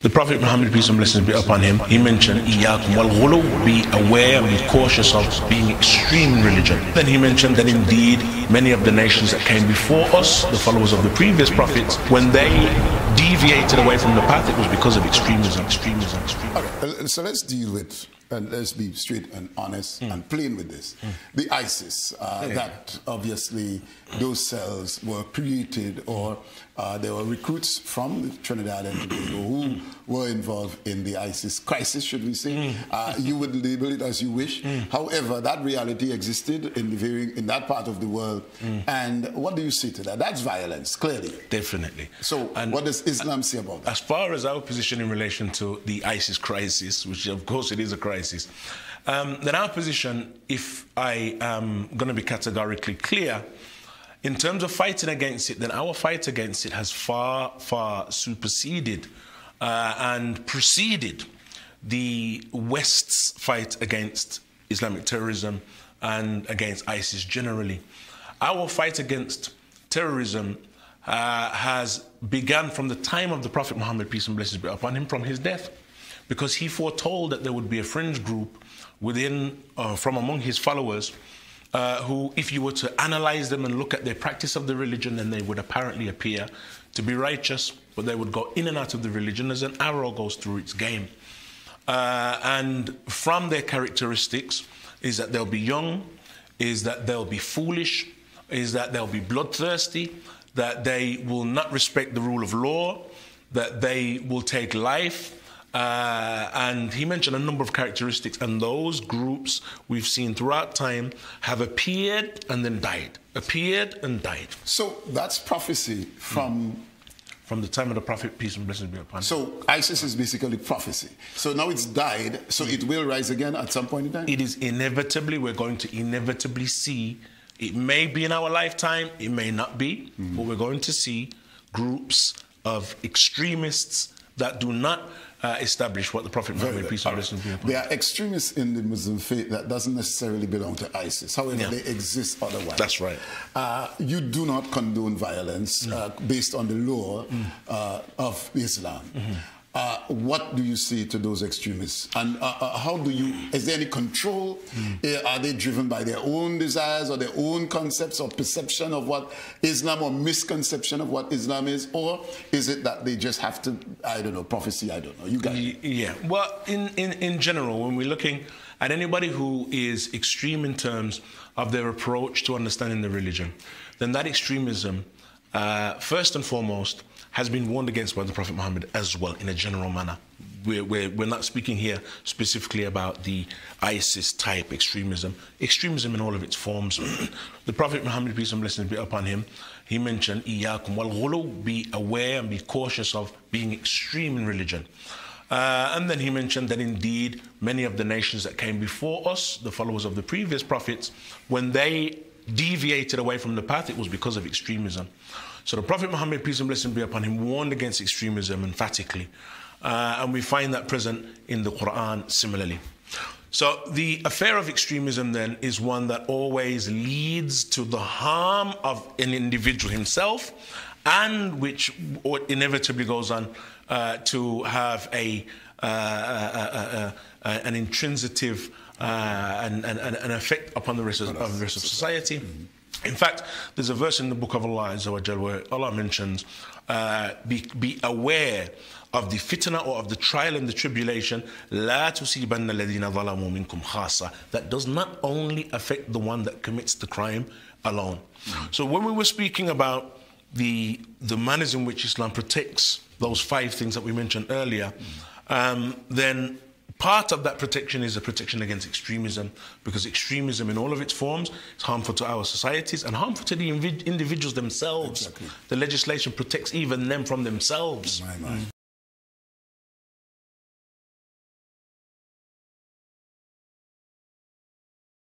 The Prophet Muhammad, peace and blessings be upon him, he mentioned, Iyyakum wal ghulu, be aware and be cautious of being extreme in religion. Then he mentioned that indeed many of the nations that came before us, the followers of the previous prophets, when they deviated away from the path, it was because of extremism. Okay, so let's deal with, and let's be straight and honest and plain with this. The ISIS, that obviously those cells were created, or there were recruits from Trinidad and Tobago who were involved in the ISIS crisis, should we say. You would label it as you wish. However, that reality existed in that part of the world. And what do you say to that? That's violence, clearly. Definitely. So what does Islam say about that? As far as our position in relation to the ISIS crisis, which of course it is a crisis, then our position, if I am going to be categorically clear, in terms of fighting against it, then our fight against it has far, far superseded and preceded the West's fight against Islamic terrorism and against ISIS generally. Our fight against terrorism has begun from the time of the Prophet Muhammad, peace and blessings be upon him, from his death, because he foretold that there would be a fringe group within, from among his followers, who, if you were to analyze them and look at their practice of the religion, then they would apparently appear to be righteous, but they would go in and out of the religion as an arrow goes through its game. And from their characteristics is that they'll be young, is that they'll be foolish, is that they'll be bloodthirsty, that they will not respect the rule of law, that they will take life. And he mentioned a number of characteristics, and those groups we've seen throughout time have appeared and then died, appeared and died. So that's prophecy from the time of the Prophet, peace and blessings be upon him. So ISIS is basically prophecy. So now it's died, so it will rise again at some point in time? It is inevitably, we're going to inevitably see, it may be in our lifetime, it may not be, but we're going to see groups of extremists that do not establish what the Prophet Muhammad, peace and blessings be upon him. There are extremists in the Muslim faith that doesn't necessarily belong to ISIS. However, they exist otherwise. That's right. You do not condone violence based on the law of Islam. What do you say to those extremists? And how do you, is there any control? Are they driven by their own desires or their own concepts or perception of what Islam, or misconception of what Islam is? Or is it that they just have to, I don't know, prophecy, I don't know. You guys. Yeah, well, in general, when we're looking at anybody who is extreme in terms of their approach to understanding the religion, then that extremism, first and foremost, has been warned against by the Prophet Muhammad as well, in a general manner. We're not speaking here specifically about the ISIS type extremism. Extremism in all of its forms. The Prophet Muhammad, peace and blessings be upon him, he mentioned, Iyyakum wal ghulu, be aware and be cautious of being extreme in religion. And then he mentioned that indeed many of the nations that came before us, the followers of the previous prophets, when they deviated away from the path, it was because of extremism. So the Prophet Muhammad, peace and blessings be upon him, warned against extremism emphatically. And we find that present in the Quran similarly. So the affair of extremism then is one that always leads to the harm of an individual himself, and which inevitably goes on to have an intrinsitive an effect upon the rest of society. In fact, there's a verse in the book of Allah Azza wa Jal where Allah mentions, be aware of the fitna, or of the trial and the tribulation, لا تُصِيبَنَّ الَّذِينَ ظَلَمُوا مِنْكُمْ خَاصَّةً, that does not only affect the one that commits the crime alone. So when we were speaking about the manners in which Islam protects those 5 things that we mentioned earlier, then part of that protection is a protection against extremism, because extremism in all of its forms is harmful to our societies and harmful to the individuals themselves. Exactly. The legislation protects even them from themselves.